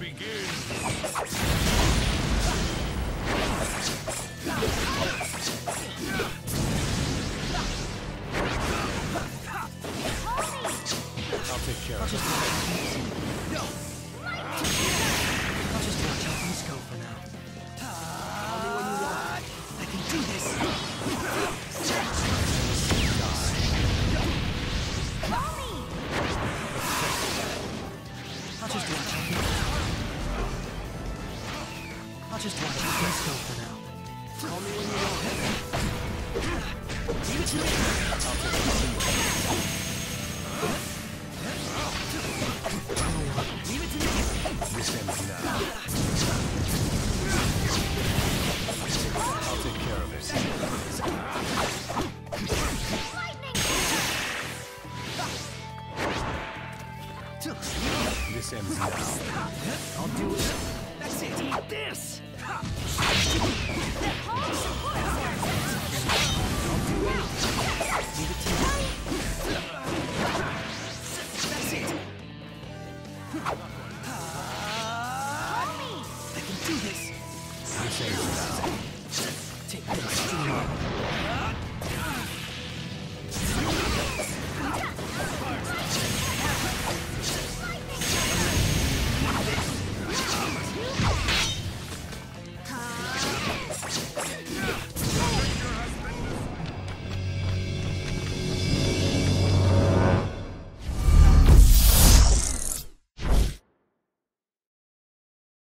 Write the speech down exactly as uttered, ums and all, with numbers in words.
I'll take care of it. I'll just watch out from scope for now. Call me when you want. I can do this. Call me! I'll just watch out from I'll just watch out from scope for now. Call me when you want. Leave it to me. I'll take it. Leave it to me. This ends now. I'll take care of it. Lightning! This ends now. I'll do it. That's it. Eat this. Call support service! I'll do it. Leave it to me. That's it. Call me! I can do this. This ends now. Take this.